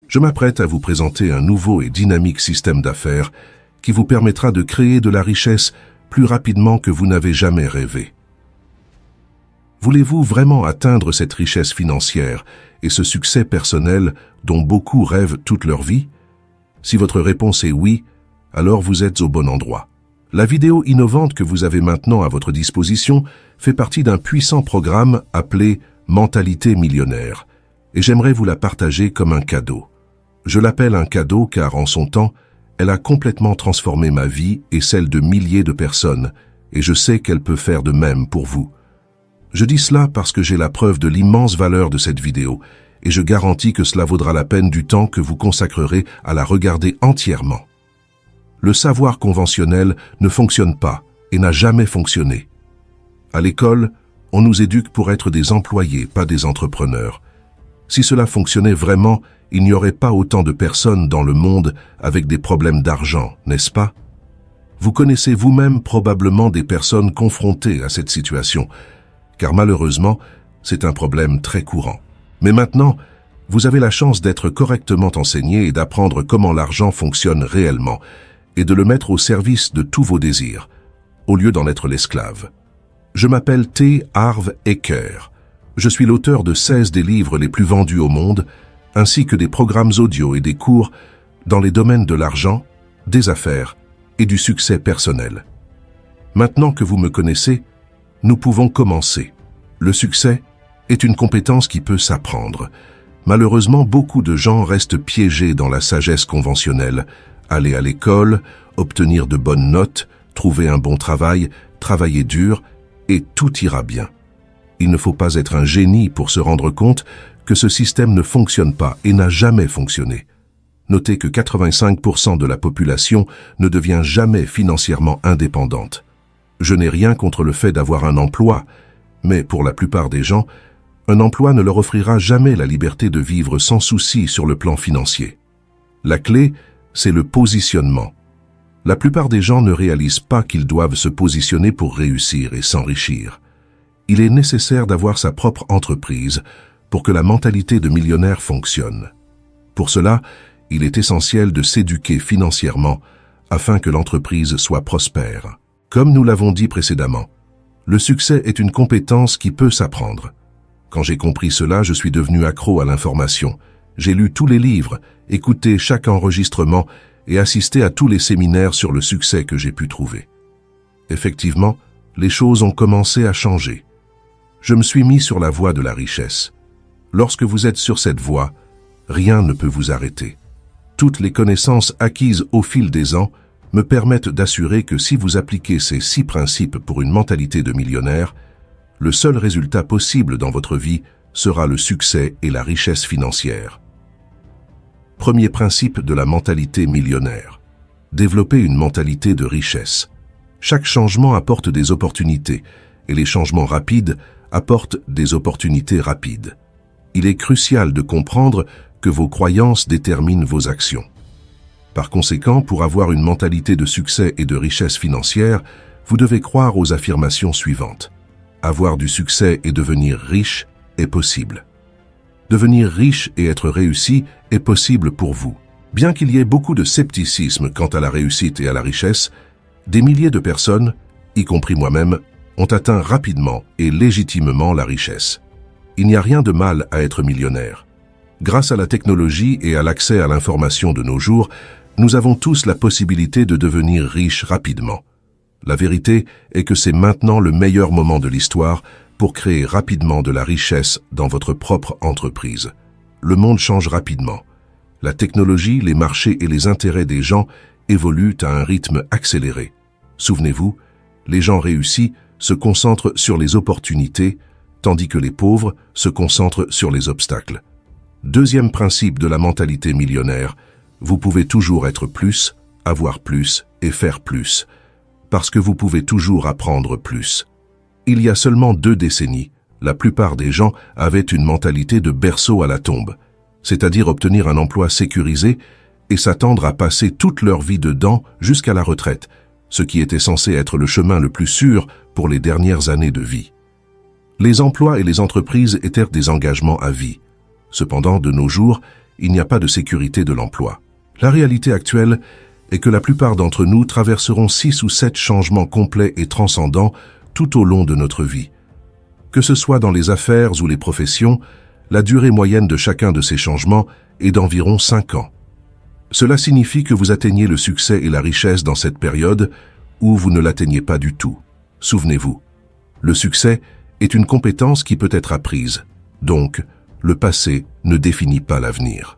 Je m'apprête à vous présenter un nouveau et dynamique système d'affaires qui vous permettra de créer de la richesse plus rapidement que vous n'avez jamais rêvé. Voulez-vous vraiment atteindre cette richesse financière et ce succès personnel dont beaucoup rêvent toute leur vie? Si votre réponse est oui, alors vous êtes au bon endroit. La vidéo innovante que vous avez maintenant à votre disposition fait partie d'un puissant programme appelé Mentalité millionnaire, et j'aimerais vous la partager comme un cadeau. Je l'appelle un cadeau car en son temps, elle a complètement transformé ma vie et celle de milliers de personnes, et je sais qu'elle peut faire de même pour vous. Je dis cela parce que j'ai la preuve de l'immense valeur de cette vidéo, et je garantis que cela vaudra la peine du temps que vous consacrerez à la regarder entièrement. Le savoir conventionnel ne fonctionne pas et n'a jamais fonctionné. À l'école, on nous éduque pour être des employés, pas des entrepreneurs. Si cela fonctionnait vraiment, il n'y aurait pas autant de personnes dans le monde avec des problèmes d'argent, n'est-ce pas? Vous connaissez vous-même probablement des personnes confrontées à cette situation, car malheureusement, c'est un problème très courant. Mais maintenant, vous avez la chance d'être correctement enseigné et d'apprendre comment l'argent fonctionne réellement, et de le mettre au service de tous vos désirs, au lieu d'en être l'esclave. Je m'appelle T. Harv Eker. Je suis l'auteur de 16 des livres les plus vendus au monde, ainsi que des programmes audio et des cours dans les domaines de l'argent, des affaires et du succès personnel. Maintenant que vous me connaissez, nous pouvons commencer. Le succès est une compétence qui peut s'apprendre. Malheureusement, beaucoup de gens restent piégés dans la sagesse conventionnelle. Aller à l'école, obtenir de bonnes notes, trouver un bon travail, travailler dur, et tout ira bien. Il ne faut pas être un génie pour se rendre compte que ce système ne fonctionne pas et n'a jamais fonctionné. Notez que 85% de la population ne devient jamais financièrement indépendante. Je n'ai rien contre le fait d'avoir un emploi, mais pour la plupart des gens, un emploi ne leur offrira jamais la liberté de vivre sans souci sur le plan financier. La clé, c'est le positionnement. La plupart des gens ne réalisent pas qu'ils doivent se positionner pour réussir et s'enrichir. Il est nécessaire d'avoir sa propre entreprise pour que la mentalité de millionnaire fonctionne. Pour cela, il est essentiel de s'éduquer financièrement afin que l'entreprise soit prospère. Comme nous l'avons dit précédemment, le succès est une compétence qui peut s'apprendre. Quand j'ai compris cela, je suis devenu accro à l'information. J'ai lu tous les livres, écouté chaque enregistrement et assisté à tous les séminaires sur le succès que j'ai pu trouver. Effectivement, les choses ont commencé à changer. Je me suis mis sur la voie de la richesse. Lorsque vous êtes sur cette voie, rien ne peut vous arrêter. Toutes les connaissances acquises au fil des ans me permettent d'assurer que si vous appliquez ces 6 principes pour une mentalité de millionnaire, le seul résultat possible dans votre vie sera le succès et la richesse financière. Premier principe de la mentalité millionnaire. Développer une mentalité de richesse. Chaque changement apporte des opportunités, et les changements rapides apportent des opportunités rapides. Il est crucial de comprendre que vos croyances déterminent vos actions. Par conséquent, pour avoir une mentalité de succès et de richesse financière, vous devez croire aux affirmations suivantes. Avoir du succès et devenir riche est possible. Devenir riche et être réussi est possible pour vous. Bien qu'il y ait beaucoup de scepticisme quant à la réussite et à la richesse, des milliers de personnes, y compris moi-même, ont atteint rapidement et légitimement la richesse. Il n'y a rien de mal à être millionnaire. Grâce à la technologie et à l'accès à l'information de nos jours, nous avons tous la possibilité de devenir riches rapidement. La vérité est que c'est maintenant le meilleur moment de l'histoire pour créer rapidement de la richesse dans votre propre entreprise. Le monde change rapidement. La technologie, les marchés et les intérêts des gens évoluent à un rythme accéléré. Souvenez-vous, les gens réussis se concentrent sur les opportunités, tandis que les pauvres se concentrent sur les obstacles. Deuxième principe de la mentalité millionnaire, vous pouvez toujours être plus, avoir plus et faire plus, parce que vous pouvez toujours apprendre plus. Il y a seulement 2 décennies, la plupart des gens avaient une mentalité de berceau à la tombe, c'est-à-dire obtenir un emploi sécurisé et s'attendre à passer toute leur vie dedans jusqu'à la retraite, ce qui était censé être le chemin le plus sûr pour les dernières années de vie. Les emplois et les entreprises étaient des engagements à vie. Cependant, de nos jours, il n'y a pas de sécurité de l'emploi. La réalité actuelle est que la plupart d'entre nous traverseront 6 ou 7 changements complets et transcendants tout au long de notre vie. Que ce soit dans les affaires ou les professions, la durée moyenne de chacun de ces changements est d'environ 5 ans. Cela signifie que vous atteignez le succès et la richesse dans cette période ou vous ne l'atteignez pas du tout. Souvenez-vous, le succès est une compétence qui peut être apprise. Donc, le passé ne définit pas l'avenir.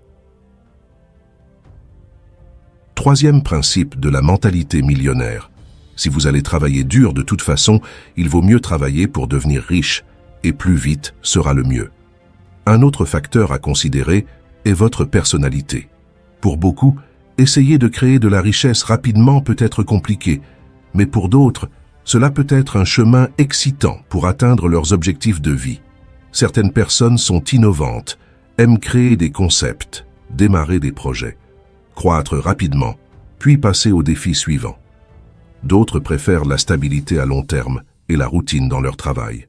Troisième principe de la mentalité millionnaire. Si vous allez travailler dur de toute façon, il vaut mieux travailler pour devenir riche, et plus vite sera le mieux. Un autre facteur à considérer est votre personnalité. Pour beaucoup, essayer de créer de la richesse rapidement peut être compliqué, mais pour d'autres, cela peut être un chemin excitant pour atteindre leurs objectifs de vie. Certaines personnes sont innovantes, aiment créer des concepts, démarrer des projets, croître rapidement, puis passer au défi suivant. D'autres préfèrent la stabilité à long terme et la routine dans leur travail.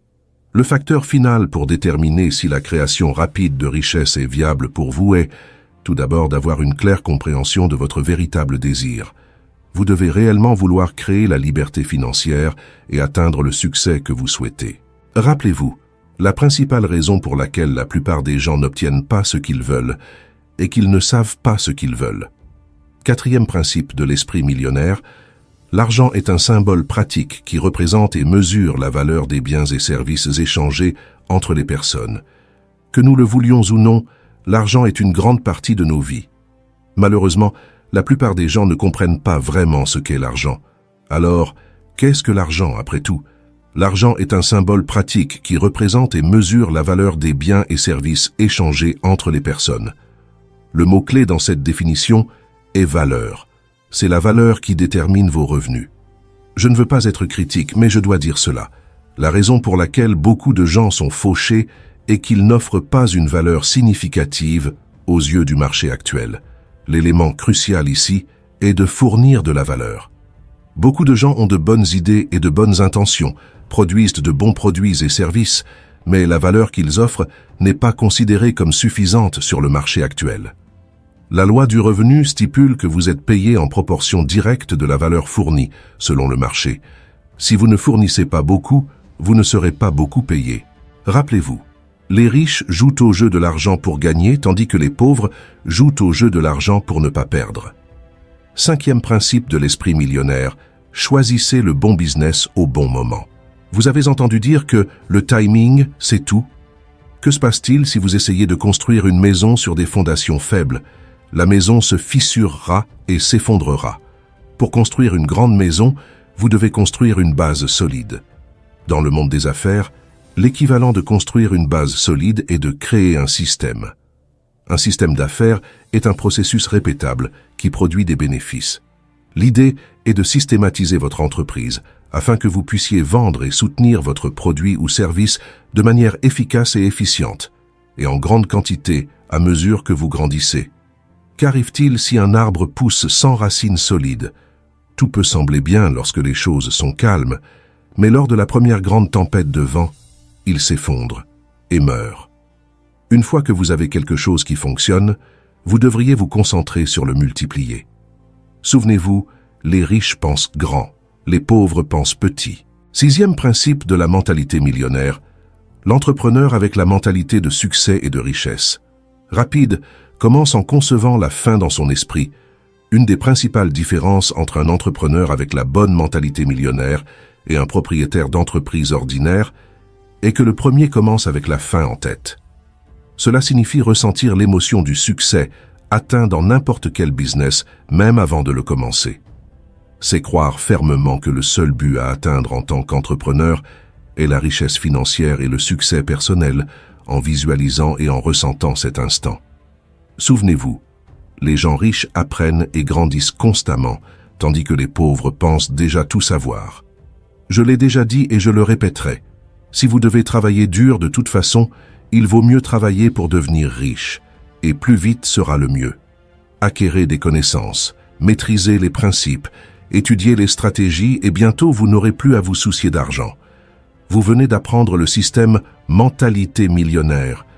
Le facteur final pour déterminer si la création rapide de richesse est viable pour vous est, tout d'abord, d'avoir une claire compréhension de votre véritable désir. Vous devez réellement vouloir créer la liberté financière et atteindre le succès que vous souhaitez. Rappelez-vous, la principale raison pour laquelle la plupart des gens n'obtiennent pas ce qu'ils veulent est qu'ils ne savent pas ce qu'ils veulent. Quatrième principe de l'esprit millionnaire, l'argent est un symbole pratique qui représente et mesure la valeur des biens et services échangés entre les personnes. Que nous le voulions ou non, l'argent est une grande partie de nos vies. Malheureusement, la plupart des gens ne comprennent pas vraiment ce qu'est l'argent. Alors, qu'est-ce que l'argent après tout ? L'argent est un symbole pratique qui représente et mesure la valeur des biens et services échangés entre les personnes. Le mot-clé dans cette définition est valeur. C'est la valeur qui détermine vos revenus. Je ne veux pas être critique, mais je dois dire cela. La raison pour laquelle beaucoup de gens sont fauchés est qu'ils n'offrent pas une valeur significative aux yeux du marché actuel. L'élément crucial ici est de fournir de la valeur. Beaucoup de gens ont de bonnes idées et de bonnes intentions, produisent de bons produits et services, mais la valeur qu'ils offrent n'est pas considérée comme suffisante sur le marché actuel. La loi du revenu stipule que vous êtes payé en proportion directe de la valeur fournie, selon le marché. Si vous ne fournissez pas beaucoup, vous ne serez pas beaucoup payé. Rappelez-vous, les riches jouent au jeu de l'argent pour gagner, tandis que les pauvres jouent au jeu de l'argent pour ne pas perdre. Cinquième principe de l'esprit millionnaire, choisissez le bon business au bon moment. Vous avez entendu dire que le timing, c'est tout. Que se passe-t-il si vous essayez de construire une maison sur des fondations faibles ? La maison se fissurera et s'effondrera. Pour construire une grande maison, vous devez construire une base solide. Dans le monde des affaires, l'équivalent de construire une base solide est de créer un système. Un système d'affaires est un processus répétable qui produit des bénéfices. L'idée est de systématiser votre entreprise afin que vous puissiez vendre et soutenir votre produit ou service de manière efficace et efficiente, et en grande quantité à mesure que vous grandissez. Qu'arrive-t-il si un arbre pousse sans racines solides ? Tout peut sembler bien lorsque les choses sont calmes, mais lors de la première grande tempête de vent, il s'effondre et meurt. Une fois que vous avez quelque chose qui fonctionne, vous devriez vous concentrer sur le multiplier. Souvenez-vous, les riches pensent grand, les pauvres pensent petit. Sixième principe de la mentalité millionnaire, l'entrepreneur avec la mentalité de succès et de richesse. Rapide, commence en concevant la fin dans son esprit. Une des principales différences entre un entrepreneur avec la bonne mentalité millionnaire et un propriétaire d'entreprise ordinaire est que le premier commence avec la fin en tête. Cela signifie ressentir l'émotion du succès atteint dans n'importe quel business, même avant de le commencer. C'est croire fermement que le seul but à atteindre en tant qu'entrepreneur est la richesse financière et le succès personnel en visualisant et en ressentant cet instant. Souvenez-vous, les gens riches apprennent et grandissent constamment, tandis que les pauvres pensent déjà tout savoir. Je l'ai déjà dit et je le répéterai. Si vous devez travailler dur de toute façon, il vaut mieux travailler pour devenir riche, et plus vite sera le mieux. Acquérez des connaissances, maîtrisez les principes, étudiez les stratégies et bientôt vous n'aurez plus à vous soucier d'argent. Vous venez d'apprendre le système mentalité millionnaire.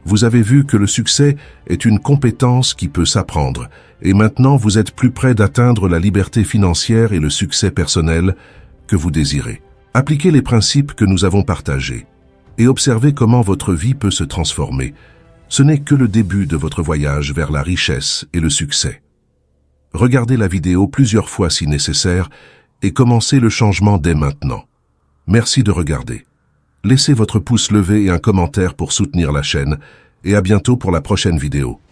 Vous avez vu que le succès est une compétence qui peut s'apprendre, et maintenant vous êtes plus près d'atteindre la liberté financière et le succès personnel que vous désirez. Appliquez les principes que nous avons partagés et observez comment votre vie peut se transformer. Ce n'est que le début de votre voyage vers la richesse et le succès. Regardez la vidéo plusieurs fois si nécessaire et commencez le changement dès maintenant. Merci de regarder. Laissez votre pouce levé et un commentaire pour soutenir la chaîne et à bientôt pour la prochaine vidéo.